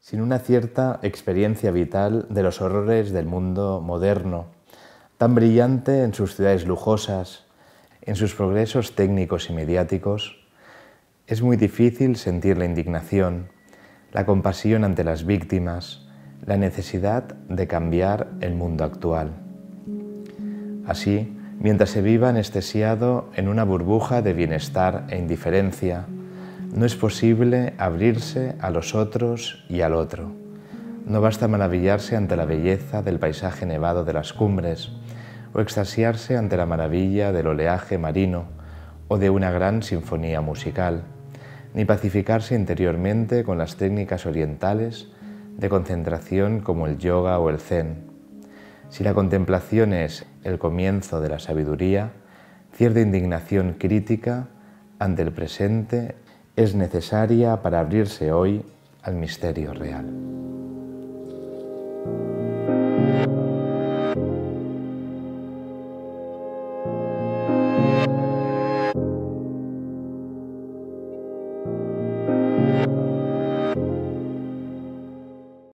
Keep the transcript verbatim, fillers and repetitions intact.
sin una cierta experiencia vital de los horrores del mundo moderno, tan brillante en sus ciudades lujosas, en sus progresos técnicos y mediáticos, es muy difícil sentir la indignación, la compasión ante las víctimas, la necesidad de cambiar el mundo actual. Así, mientras se viva anestesiado en una burbuja de bienestar e indiferencia, no es posible abrirse a los otros y al otro. No basta maravillarse ante la belleza del paisaje nevado de las cumbres, o extasiarse ante la maravilla del oleaje marino o de una gran sinfonía musical, ni pacificarse interiormente con las técnicas orientales de concentración como el yoga o el zen. Si la contemplación es el comienzo de la sabiduría, cierta indignación crítica ante el presente es necesaria para abrirse hoy al misterio real.